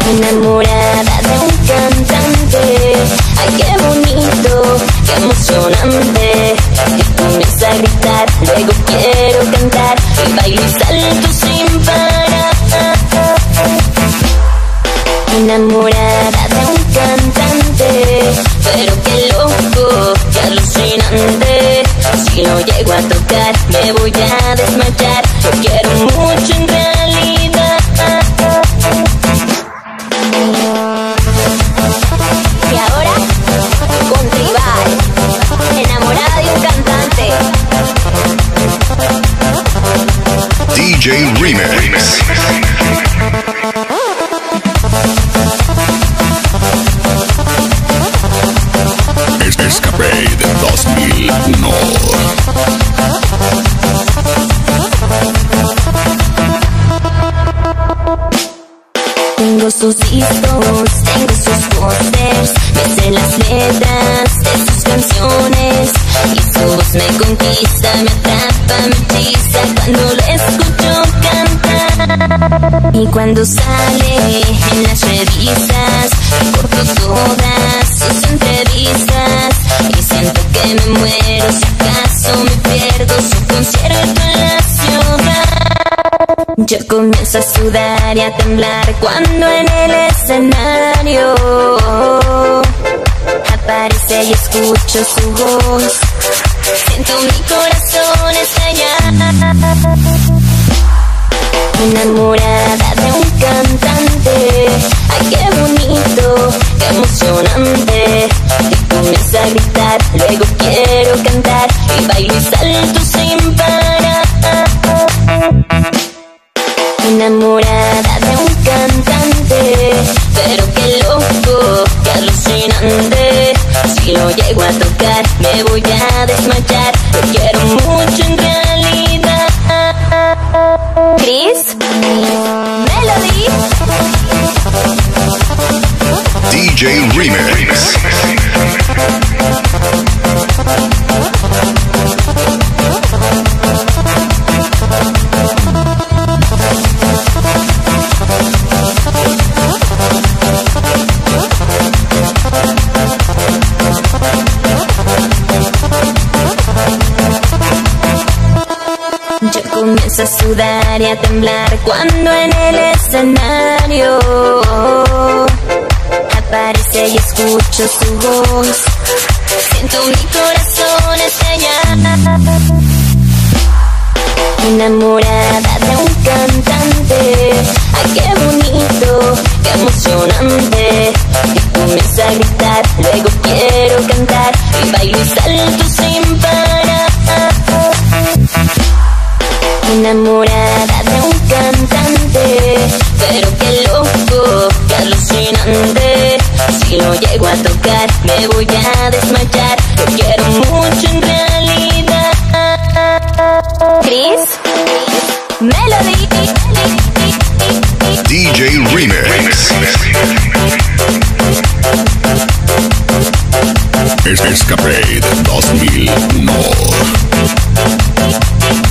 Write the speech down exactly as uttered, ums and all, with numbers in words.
Enamorada de un cantante, ay qué bonito, qué emocionante. Y comienza a gritar, luego quiero cantar y bailo y salto sin parar. Enamorada de un cantante, pero qué loco, qué alucinante. Si lo llego a tocar me voy a desmayar. Lo quiero mucho en realidad. Y ahora con Tribal, enamorada de un cantante. D J Remix. Escapade dos mil uno. Tengo sus discos, tengo sus pósters, me sé las letras de sus canciones y su voz me conquista, me atrapa, me hechiza cuando lo escucho cantar. Y cuando sale en las revistas, corto todas sus entrevistas y siento que me muero si acaso me pierdo su concierto en la ciudad. Yo comienzo a sudar y a temblar cuando en el escenario aparece y escucho su voz. Siento mi corazón estallar. Enamorada de un cantante, ay qué bonito, qué emocionante. Y comienza a gritar, luego quiero cantar y bailo y salto sin parar. Enamorada de un cantante, pero qué loco, qué alucinante. Si lo llego a tocar me voy a desmayar. Lo quiero mucho en realidad. Chris, Melody, D J Remix. Yo comienzo a sudar y a temblar cuando en el escenario aparece y escucho su voz. Siento mi corazón estallar. Enamorada de un cantante, ay qué bonito, qué emocionante. Y comienza a gritar, luego quiero cantar y bailo y salto sin parar. Enamorada de un cantante, pero qué loco, qué alucinante. Si lo llego a tocar me voy a desmayar. Lo quiero mucho en realidad. Chris, Melody, D J Remix. Escapade dos mil uno.